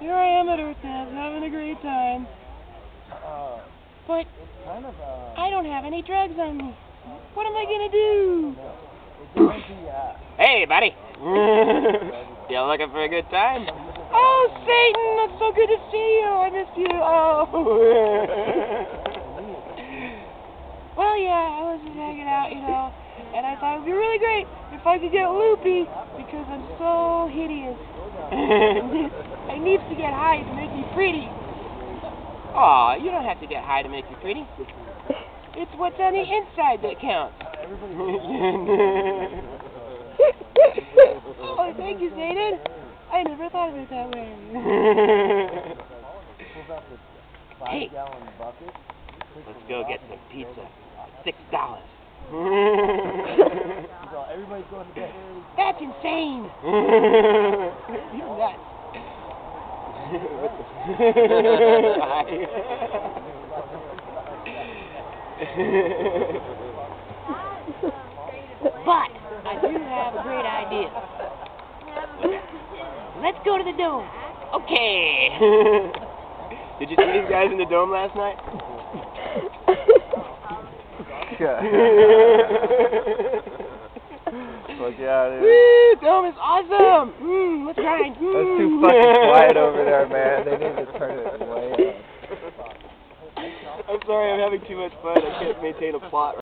Here I am at Earth Nest having a great time. But I don't have any drugs on me. What am I gonna do? Hey, buddy. You looking for a good time? Oh, Satan, it's so good to see you. I missed you. Oh. Well, yeah, I was just hanging out, you know, and I thought it would be really great if I could get loopy because I'm so hideous. I need to get high to make me pretty. Aw, you don't have to get high to make you pretty. It's what's on the inside that counts. Oh, thank you, Satan. I never thought of it that way. Hey, let's go get some pizza. $6. That's insane. You're nuts. But I do have a great idea. Let's go to the dome. Okay. Did you see these guys in the dome last night? Fuck yeah, dude. Woo! Dome is awesome! Let's grind. That's too fucking quiet over there, man. They need to turn it way up. I'm sorry, I'm having too much fun. I can't maintain a plot right